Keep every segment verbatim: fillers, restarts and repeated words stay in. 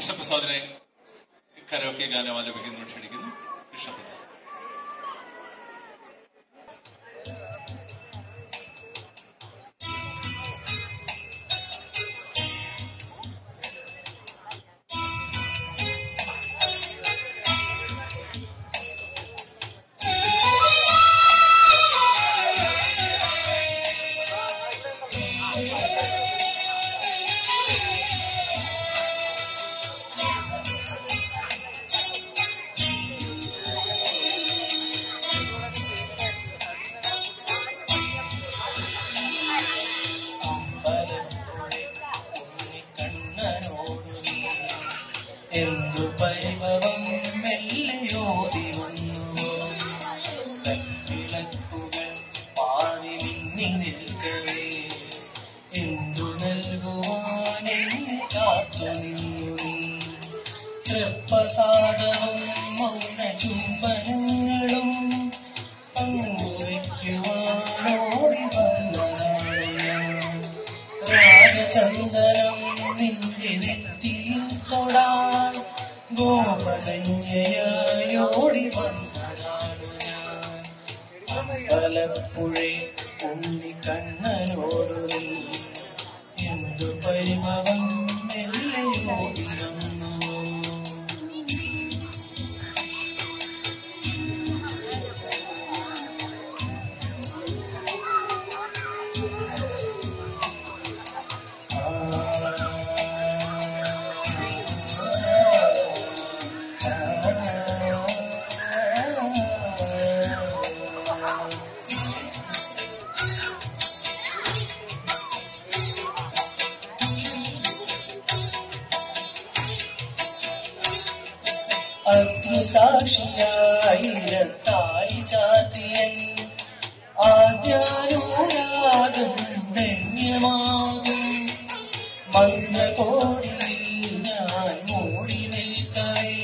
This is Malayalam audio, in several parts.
കൃഷ്ണപ്രസാദിനെ കരോക്കെ ഗാനം ആലപിക്കുന്നു ക്ഷണിക്കുന്നു. കൃഷ്ണപ്രസാദ്. എന്തു പരിഭവം മെല്ലയോതി വന്നു കൽവിളക്കുകൾ പാതി മിന്നി നിൽക്കവേ എന്തു നൽകുവാൻ എന്നെ കാത്തു നിന്നു നീ തൃപ്രസാദവും മൗന ചുംബനങ്ങളും പങ്കുവയ്ക്കുവാനോടി വന്നതാണ് ഞാൻ രാഗചന്ദനം നിന്റെ നെറ്റിയിൽ തൊടാൻ ഗോപകന്യയോടി വന്നതാണു ഞാൻ അമ്പലപ്പുഴേ ഉണ്ണിക്കണ്ണനോടു നീ എന്തു പരിഭവം മെല്ലയോടി വന്നു അഗ്നിസാക്ഷിയായിരത്തായി ചാത്തിയൻ ആദ്യാനുരാഗം ധന്യമാകും മന്ത്രകോടിയിൽ ഞാൻ മൂടി നിൽക്കവേ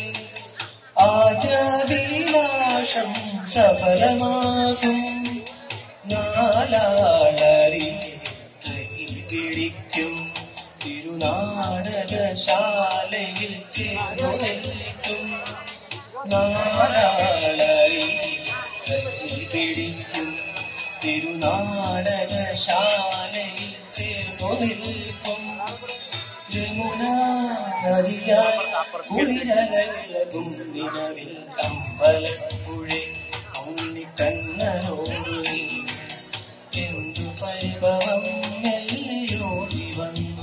ആദ്യാഭിലാഷം സഫലമാകും നാലാളറി കൈ പിടിക്കും തിരുനാടകശാലയിൽ ചേർന്നു നിൽക്കും നാലാളറി കൈ പിടിക്കും തിരുനാടകശാലയിൽ ചേർന്നു നിൽക്കും യമുനാ നദിയായി കുളിരലകും നിലവിൽ അമ്പലപ്പുഴേ ഉണ്ണിക്കണ്ണനോടു നീ എന്തു പരിഭവം മെല്ലയോടി വന്നു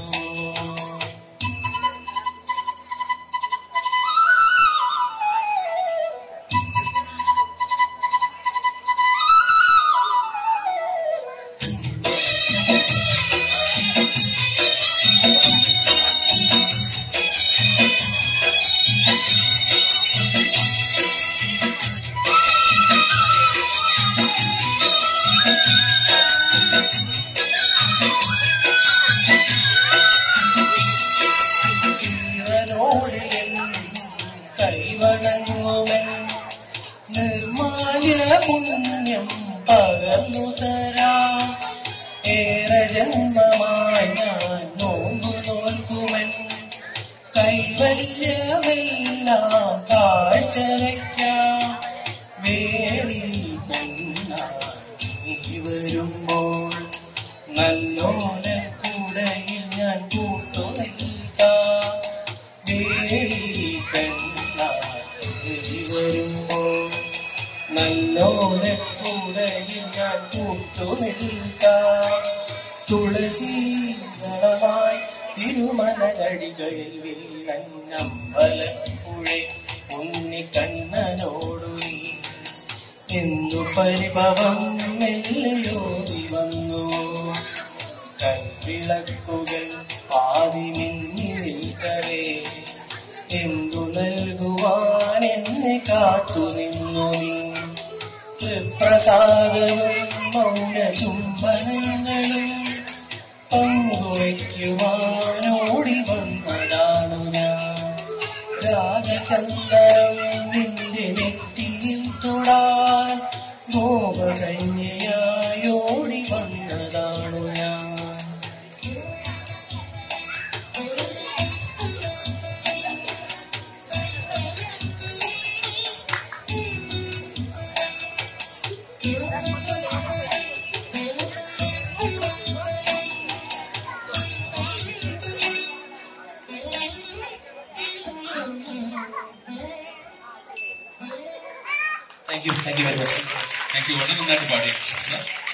കൈവണങ്ങുവൻ നിർമാല്യ പുണ്യം പകർന്നു തരാം ഏറെ ജന്മമായി ഞാൻ നോമ്പു നോൽക്കുവൻ കൈവല്യമെല്ലാം കാഴ്ച വയ്ക്കാം വേളി പെണ്ണായി വരുമ്പോൾ നല്ലോലക്കൂടയിൽ ഞാൻ കൂട്ടു നിൽക്കാം വേളി പെണ്ണായി വരുമ്പോൾ നല്ലോലക്കൂടയിൽ ഞാൻ കൂട്ടു നിൽക്കാം തുളസീതളമായി തിരുമലടികളിൽ വില്ലന്നമ്പലപ്പുഴേ ഉണ്ണിക്കണ്ണനോടു നീ എന്തു പരിഭവം മെല്ലയോടി വന്നു കൽവിളക്കുകൾ പാതി മിന്നി നിൽക്കവേ എന്തു നൽകുവാൻ എന്നെ കാത്തു നിന്നു നീ തൃപ്രസാദവും മൗന ചുംബനങ്ങളും പങ്കുവയ്ക്കുവാനോടി വന്നതാണു ഞാൻ രാഗചന്ദനം നിന്റെ നെറ്റിയിൽ തൊടാൻ ഗോപകന്യയോടി വന്നതാണു ഞാൻ thank you thank you very much thank you വളരെ നന്നായിട്ട് പാടി സാർ.